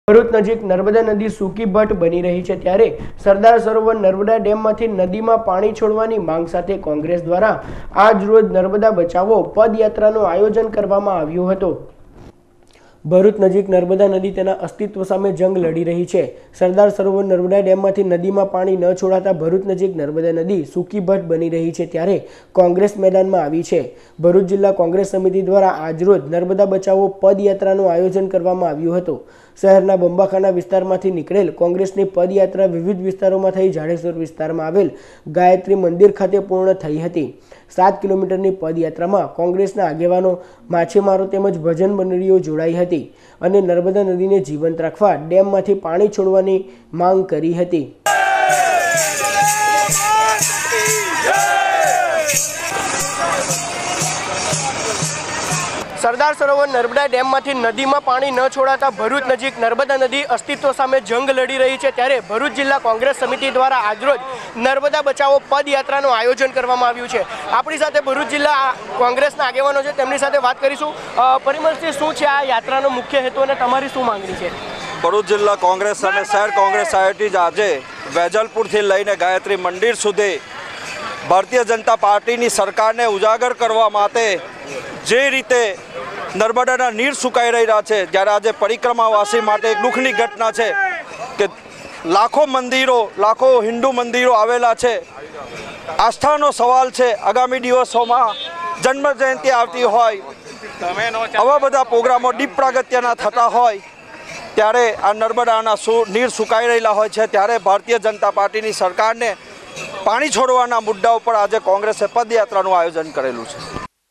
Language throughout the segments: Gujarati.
ભરૂચ નજીક નર્મદા નદી સૂકી ભટ્ટ બની રહી છે ત્યારે સરદાર સરોવર નર્મદા ડેમમાંથી નદીમાં પાણી છોડવાની માંગ સાથે કોંગ્રેસ દ્વારા આજ રોજ નર્મદા બચાવો પદયાત્રાનું આયોજન કરવામાં આવ્યું હતું। ભરૂચ નજીક નર્મદા નદી તેના અસ્તિત્વ સામે જંગ લડી રહી છે। સરદાર સરોવર નર્મદા ડેમમાંથી નદીમાં પાણી ન છોડાતા ભરૂચ નજીક નર્મદા નદી સૂકી ભટ્ટ બની રહી છે ત્યારે કોંગ્રેસ મેદાનમાં આવી છે। ભરૂચ જિલ્લા કોંગ્રેસ સમિતિ દ્વારા આજરોજ નર્મદા બચાવો પદયાત્રાનું આયોજન કરવામાં આવ્યું હતું। શહેરના બંબાખાના વિસ્તારમાંથી નીકળેલ કોંગ્રેસની પદયાત્રા વિવિધ વિસ્તારોમાં થઈ જાડેશ્વર વિસ્તારમાં આવેલ ગાયત્રી મંદિર ખાતે પૂર્ણ થઈ હતી। 7 કિલોમીટરની પદયાત્રામાં કોંગ્રેસના આગેવાનો, માછીમારો તેમજ ભજન મંડળીઓ જોડાઈ હતી અને નર્મદા નદીને જીવંત રાખવા ડેમમાંથી પાણી છોડવાની માંગ કરી હતી। સરદાર સરોવર નર્મદા ડેમમાંથી નદીમાં પાણી ન છોડાતા ભરૂચ નજીક નર્મદા નદી અસ્તિત્વ સામે જંગ લડી રહી છે ત્યારે ભરૂચ જિલ્લા કોંગ્રેસ સમિતિ દ્વારા આજરોજ નર્મદા બચાવો પદયાત્રાનું આયોજન કરવામાં આવ્યું છે। આપણી સાથે ભરૂચ જિલ્લા કોંગ્રેસના આગેવાનો છે, તેમની સાથે વાત કરીશું। પરિમલજી, શું છે આ યાત્રાનો મુખ્ય હેતુ અને તમારી શું માંગણી છે? ભરૂચ જિલ્લા કોંગ્રેસ અને શહેર કોંગ્રેસ સોસાયટી આજે વેજલપુરથી લઈને ગાયત્રી મંદિર સુધી ભારતીય જનતા પાર્ટીની સરકારને ઉજાગર કરવા માટે જે રીતે નર્મદાના નીર સુકાઈ રહ્યા છે, જ્યારે આજે પરિક્રમાવાસી માટે એક દુઃખની ઘટના છે કે લાખો હિન્દુ મંદિરો આવેલા છે। આસ્થાનો સવાલ છે। આગામી દિવસોમાં જન્મ જયંતિ આવતી હોય, આવા બધા પ્રોગ્રામો દીપ પ્રાગટ્યના થતા હોય ત્યારે આ નર્મદાના નીર સુકાઈ રહેલા હોય છે ત્યારે ભારતીય જનતા પાર્ટીની સરકારને પાણી છોડવાના મુદ્દા ઉપર આજે કોંગ્રેસે પદયાત્રાનું આયોજન કરેલું છે।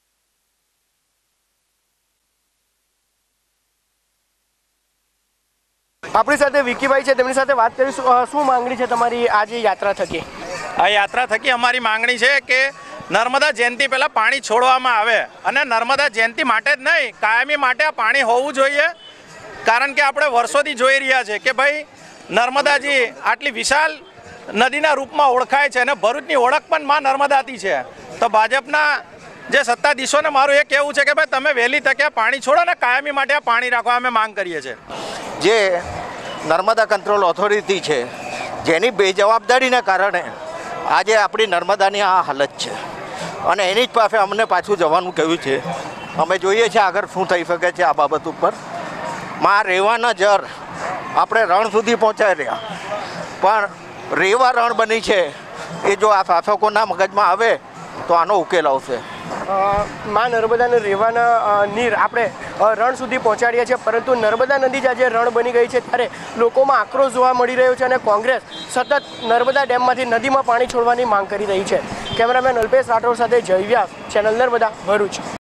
આપણી સાથે વિકીભાઈ છે, તેમની સાથે વાત કરીશું। શું માંગણી છે તમારી આજે યાત્રા થકી? આ યાત્રા થકી અમારી માંગણી છે કે નર્મદા જયંતિ પહેલાં પાણી છોડવામાં આવે અને નર્મદા જયંતિ માટે જ નહીં, કાયમી માટે આ પાણી હોવું જોઈએ। કારણ કે આપણે વર્ષોથી જોઈ રહ્યા છે કે ભાઈ નર્મદાજી આટલી વિશાળ નદીના રૂપમાં ઓળખાય છે અને ભરૂચની ઓળખ પણ માં નર્મદાથી છે। તો ભાજપના જે સત્તાધીશોને મારું એ કહેવું છે કે ભાઈ તમે વહેલી તકે પાણી છોડો ને કાયમી માટે આ પાણી રાખવા અમે માંગ કરીએ છીએ। જે નર્મદા કંટ્રોલ ઓથોરિટી છે, જેની બેજવાબદારીને કારણે આજે આપણી નર્મદાની આ હાલત છે અને એની જ પાસે અમને પાછું જવાનું કહ્યું છે। અમે જોઈએ છીએ આગળ શું થઈ શકે છે આ બાબત ઉપર। માં રેવાના જર આપણે રણ સુધી પહોંચાઈ રહ્યા, પણ રેવા રણ બની છે એ જો આ શાસકોના મગજમાં આવે તો આનો ઉકેલ આવશે। માં નર્મદાના રેવાના નીર આપણે રણ સુધી પહોંચાડીએ છીએ, પરંતુ નર્મદા નદી આજે રણ બની ગઈ છે ત્યારે લોકોમાં આક્રોશ જોવા મળી રહ્યો છે અને કોંગ્રેસ સતત નર્મદા ડેમમાંથી નદીમાં પાણી છોડવાની માંગ કરી રહી છે। કેમેરામેન અલ્પેશ રાઠોડ સાથે જય વ્યાસ, ચેનલ નર્મદા, ભરૂચ।